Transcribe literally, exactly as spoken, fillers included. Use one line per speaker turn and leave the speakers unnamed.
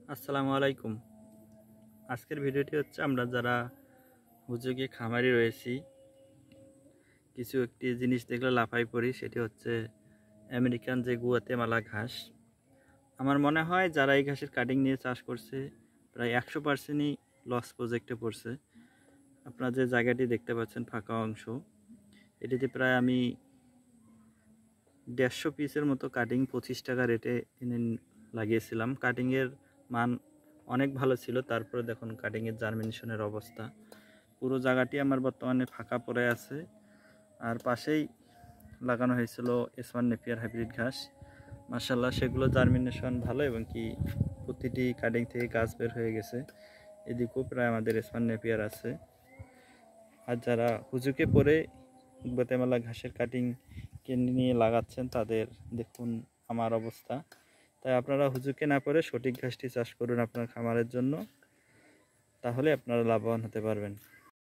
আসসালামু আলাইকুম। আজকের ভিডিওটি হচ্ছে আমরা যারা হুজুগে খামারি রয়েছি কিছু একটি জিনিস দেখলে লাফাই পড়ি, সেটি হচ্ছে আমেরিকান যে গুয়াতেমালা ঘাস। আমার মনে হয় যারা এই ঘাসের কাটিং নিয়ে চাষ করছে প্রায় একশো পার্সেন্টই লস প্রজেক্টে পড়ছে। আপনারা যে জায়গাটি দেখতে পাচ্ছেন ফাঁকা অংশ, এটিতে প্রায় আমি দেড়শো পিসের মতো কাটিং পঁচিশ টাকা রেটে এনে লাগিয়েছিলাম। কাটিংয়ের মান অনেক ভালো ছিল, তারপরে দেখুন কাটিংয়ের জার্মিনেশনের অবস্থা। পুরো জায়গাটি আমার বর্তমানে ফাঁকা পড়ে আছে, আর পাশেই লাগানো হয়েছিল এস ওয়ান নেপিয়ার হাইব্রিড ঘাস। মাশাআল্লাহ সেগুলো জার্মিনেশন ভালো এবং কি প্রতিটি কাটিং থেকে গাছ বের হয়ে গেছে। এদিকেও প্রায় আমাদের এস ওয়ান নেপিয়ার আছে। আর যারা হুজুকে পরে গুয়াতেমালা ঘাসের কাটিং কিনে নিয়ে লাগাচ্ছেন তাদের দেখুন আমার অবস্থা। তাই আপনারা হুজুকে না পরে সঠিক ঘাসটি চাষ করুন আপনার খামারের জন্য, তাহলে আপনারা লাভবান হতে পারবেন।